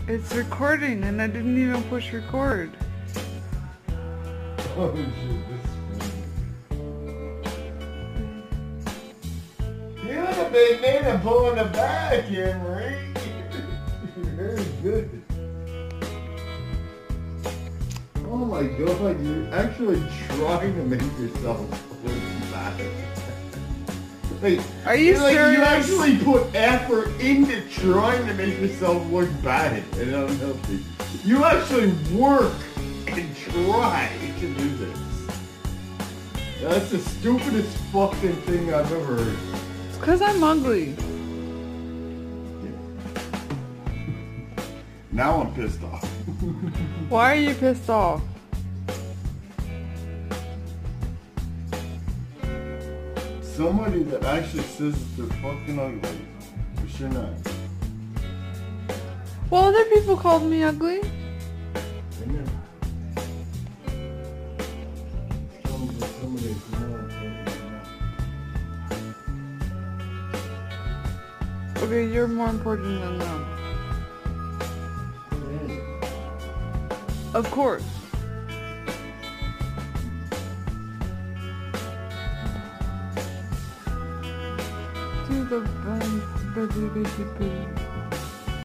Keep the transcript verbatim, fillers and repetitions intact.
It's recording and I didn't even push record. Oh shit, this is funny. You're the big man and pulling the back in, Marie. Very good. Oh my god, you're actually trying to make yourself look bad. Like, Are you like, serious? You actually put effort into trying to make yourself look bad and unhealthy. You actually work and try to do this. That's the stupidest fucking thing I've ever heard. It's because I'm ugly. Now I'm pissed off. Why are you pissed off? Somebody that actually says that they're fucking ugly. For sure not. Well, other people called me ugly. Amen. Somebody, somebody, Okay, you're more important than them. Of course. To the best, baby, baby, baby.